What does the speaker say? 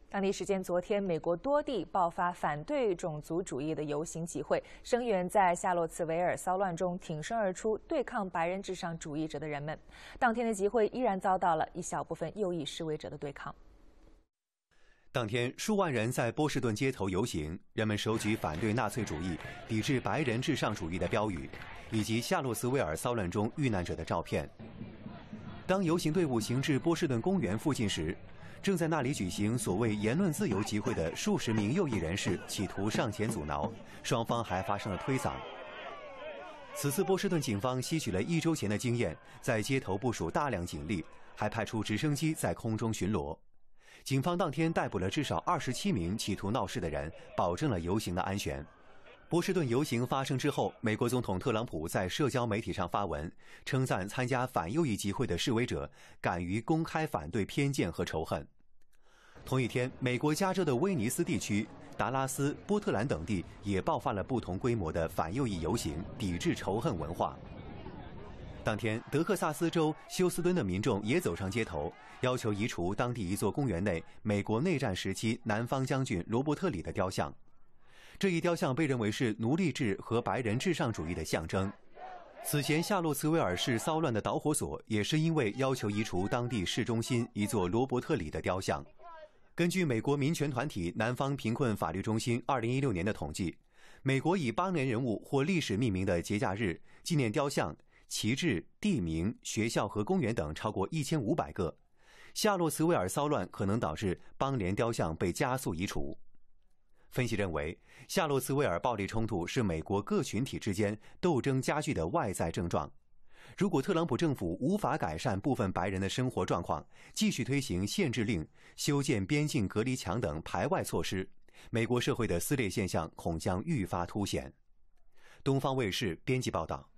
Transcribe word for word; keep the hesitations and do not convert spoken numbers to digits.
当地时间昨天，美国多地爆发反对种族主义的游行集会，声援在夏洛茨维尔骚乱中挺身而出对抗白人至上主义者的人们。当天的集会依然遭到了一小部分右翼示威者的对抗。 当天，数万人在波士顿街头游行，人们手举反对纳粹主义、抵制白人至上主义的标语，以及夏洛茨维尔骚乱中遇难者的照片。当游行队伍行至波士顿公园附近时，正在那里举行所谓言论自由集会的数十名右翼人士企图上前阻挠，双方还发生了推搡。此次波士顿警方吸取了一周前的经验，在街头部署大量警力，还派出直升机在空中巡逻。警方当天逮捕了至少二十七名企图闹事的人，保证了游行的安全。波士顿游行发生之后，美国总统特朗普在社交媒体上发文，称赞参加反右翼集会的示威者敢于公开反对偏见和仇恨。同一天，美国加州的威尼斯地区、达拉斯、波特兰等地也爆发了不同规模的反右翼游行，抵制仇恨文化。当天，德克萨斯州休斯敦的民众也走上街头，要求移除当地一座公园内美国内战时期南方将军罗伯特里的雕像。这一雕像被认为是奴隶制和白人至上主义的象征。此前，夏洛茨维尔市骚乱的导火索也是因为要求移除当地市中心一座罗伯特里的雕像。根据美国民权团体南方贫困法律中心二零一六年的统计，美国以邦联人物或历史命名的节假日、纪念雕像、旗帜、地名、学校和公园等超过一千五百个。夏洛茨维尔骚乱可能导致邦联雕像被加速移除。分析认为，夏洛茨维尔暴力冲突是美国各群体之间斗争加剧的外在症状。如果特朗普政府无法改善部分白人的生活状况，继续推行限制令、修建边境隔离墙等排外措施，美国社会的撕裂现象恐将愈发凸显。东方卫视编辑报道。